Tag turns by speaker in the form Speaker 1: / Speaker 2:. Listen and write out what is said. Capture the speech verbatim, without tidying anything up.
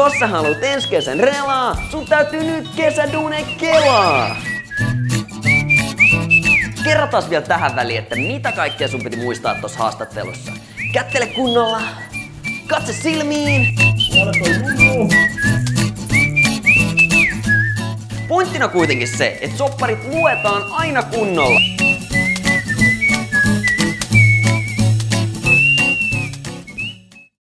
Speaker 1: Jos sä haluat ensi kesän relaa, sun täytyy nyt kesäduuneen kelaa! Kerrotaan vielä tähän väliin, että mitä kaikkea sun piti muistaa tossa haastattelussa. Kättele kunnolla, katse silmiin. Pointtina kuitenkin se, että sopparit luetaan aina kunnolla.